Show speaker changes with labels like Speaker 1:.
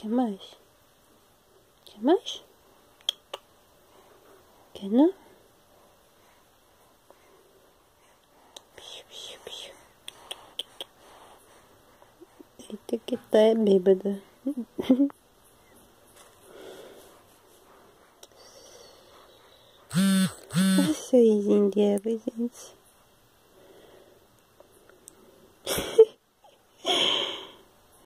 Speaker 1: mais? Quer mais? Quer não? Eita que tá é bêbada. Olha o sorrisinho dela, gente.